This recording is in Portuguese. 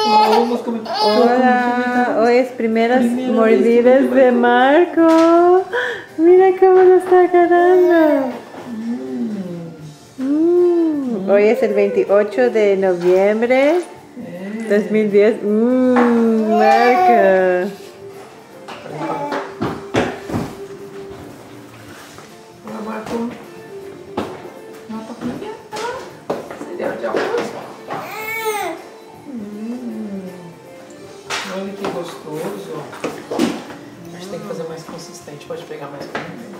Vamos comentar. Hola, hoy es primeras mordidas de Marco. Mira cómo lo está agarrando. Hoy es el 28 de noviembre 2010. Marco. Hola, Marco. Uma papinha. Cereal de arroz. Olha que gostoso. A gente tem que fazer mais consistente. Pode pegar mais pra mim.